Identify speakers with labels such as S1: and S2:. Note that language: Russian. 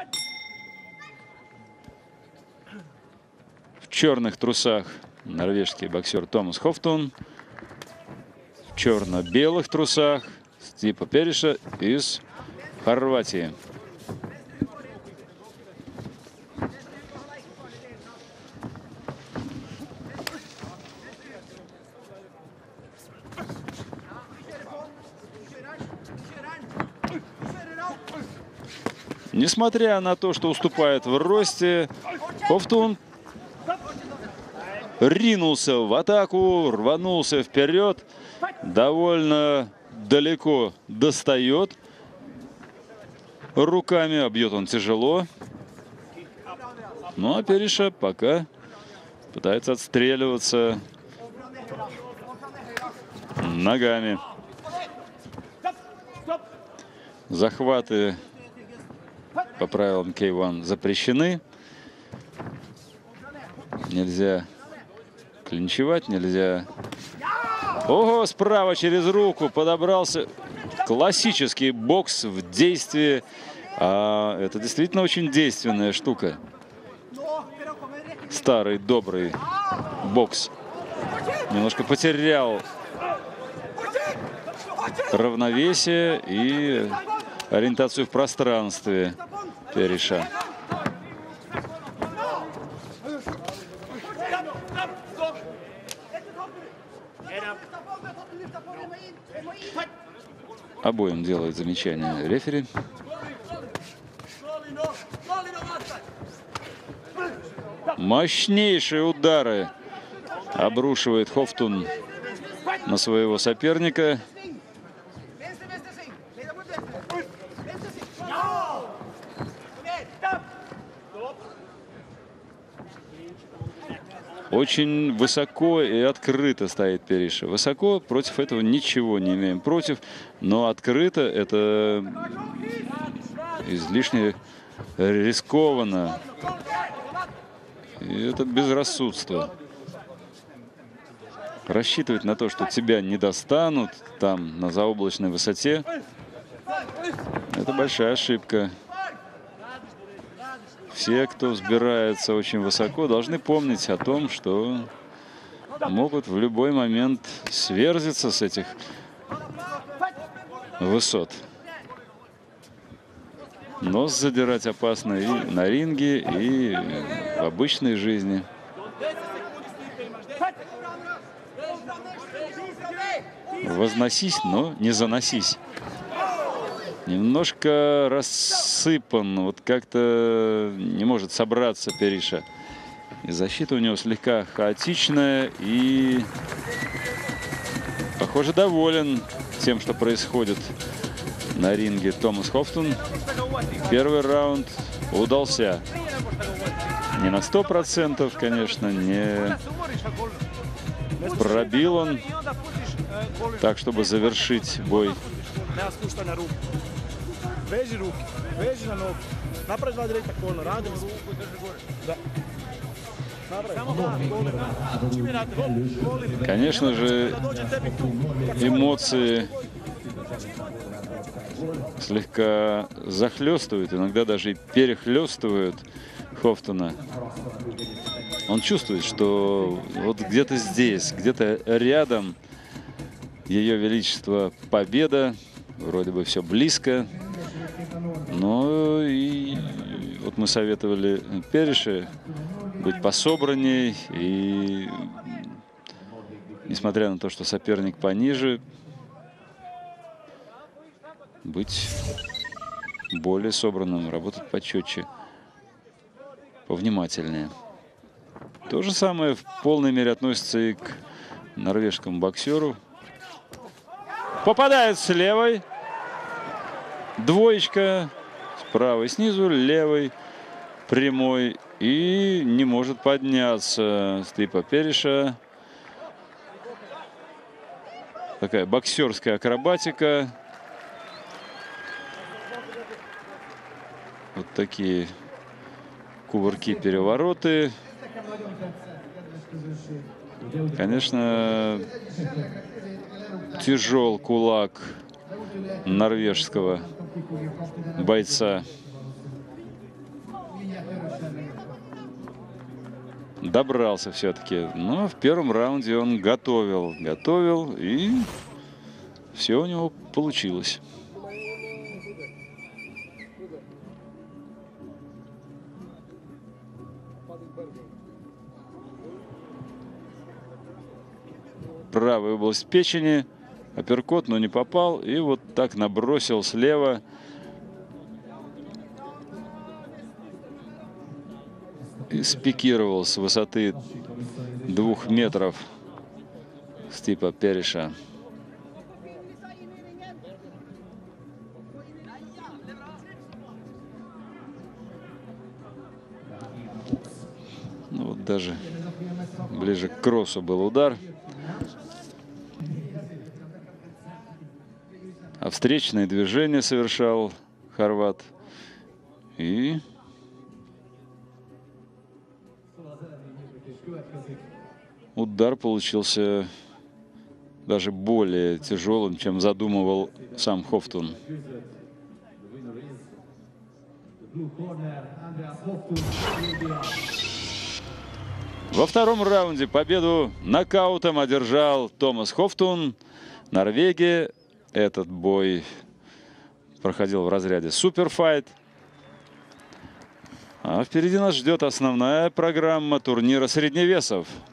S1: В черных трусах норвежский боксер Томас Хофтун. В черно-белых трусах Стипа Переша из Хорватии. Несмотря на то, что уступает в росте, Хофтун ринулся в атаку, рванулся вперед, довольно далеко достает руками, а бьет он тяжело. Ну а Переша пока пытается отстреливаться ногами. Захваты по правилам K1 запрещены. Нельзя клинчевать, нельзя... Ого, справа через руку подобрался. Классический бокс в действии. Это действительно очень действенная штука. Старый добрый бокс. Немножко потерял равновесие и ориентацию в пространстве Переша. Обоим делает замечание рефери. Мощнейшие удары обрушивает Хофтун на своего соперника. Очень высоко и открыто стоит Переша. Высоко, против этого ничего не имеем против, но открыто это излишне рискованно. И это безрассудство. Рассчитывать на то, что тебя не достанут там на заоблачной высоте, это большая ошибка. Все, кто взбирается очень высоко, должны помнить о том, что могут в любой момент сверзиться с этих высот. Нос задирать опасно и на ринге, и в обычной жизни. Возносись, но не заносись. Немножко рассыпан, вот как-то не может собраться Переша. И защита у него слегка хаотичная, и, похоже, доволен тем, что происходит на ринге Томас Хофтун. Первый раунд удался. Не на 100%, конечно, не пробил он так, чтобы завершить бой. Конечно же, эмоции слегка захлестывают, иногда даже и перехлестывают Хофтуна. Он чувствует, что вот где-то здесь, где-то рядом Ее Величество победа. Вроде бы все близко. Но и вот мы советовали Переше быть пособранней. И несмотря на то, что соперник пониже, быть более собранным, работать почетче, повнимательнее. То же самое в полной мере относится и к норвежскому боксеру. Попадает с левой. Двоечка. С правой снизу, левой прямой. И не может подняться Стипа Переша. Такая боксерская акробатика. Вот такие кувырки-перевороты. Конечно, тяжел кулак норвежского бойца. добрался все-таки. Но в первом раунде он готовил, и все у него получилось. Правая область печени, апперкот, но не попал. И вот так набросил слева. И спикировал с высоты 2 метров Стипа Переша. Ну вот даже ближе к кроссу был удар. А встречное движение совершал хорват. И удар получился даже более тяжелым, чем задумывал сам Хофтун. Во втором раунде победу нокаутом одержал Томас Хофтун, Норвегия. Этот бой проходил в разряде суперфайт. А впереди нас ждет основная программа турнира средневесов.